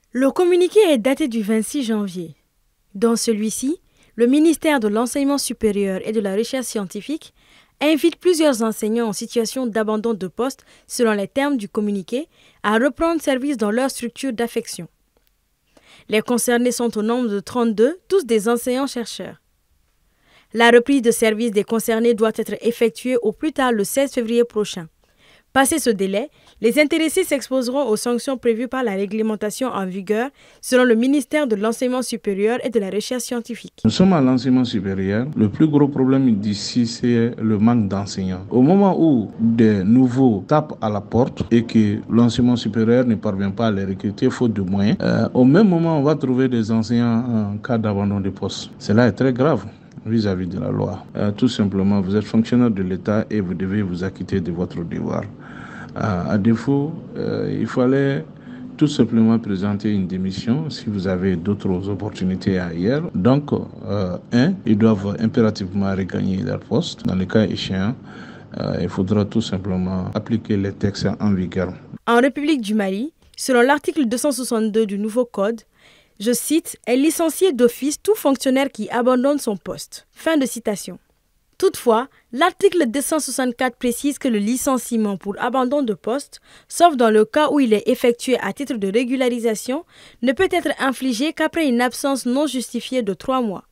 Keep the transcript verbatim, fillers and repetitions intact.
Le communiqué est daté du vingt-six janvier. Dans celui-ci, le ministère de l'Enseignement supérieur et de la Recherche scientifique invite plusieurs enseignants en situation d'abandon de poste, selon les termes du communiqué, à reprendre service dans leur structure d'affection. Les concernés sont au nombre de trente-deux, tous des enseignants-chercheurs. La reprise de service des concernés doit être effectuée au plus tard le seize février prochain. Passé ce délai, les intéressés s'exposeront aux sanctions prévues par la réglementation en vigueur selon le ministère de l'Enseignement supérieur et de la Recherche scientifique. Nous sommes à l'enseignement supérieur. Le plus gros problème d'ici, c'est le manque d'enseignants. Au moment où des nouveaux tapent à la porte et que l'enseignement supérieur ne parvient pas à les recruter faute de moyens, euh, au même moment, on va trouver des enseignants en cas d'abandon de poste. Cela est très grave vis-à-vis de la loi. Euh, tout simplement, vous êtes fonctionnaire de l'État et vous devez vous acquitter de votre devoir. Euh, à défaut, euh, il fallait tout simplement présenter une démission si vous avez d'autres opportunités ailleurs. Donc, euh, un, ils doivent impérativement regagner leur poste. Dans le cas échéant, euh, il faudra tout simplement appliquer les textes en vigueur. En République du Mali, selon l'article deux cent soixante-deux du nouveau code, je cite, « est licencié d'office tout fonctionnaire qui abandonne son poste ». Fin de citation. Toutefois, l'article deux cent soixante-quatre précise que le licenciement pour abandon de poste, sauf dans le cas où il est effectué à titre de régularisation, ne peut être infligé qu'après une absence non justifiée de trois mois.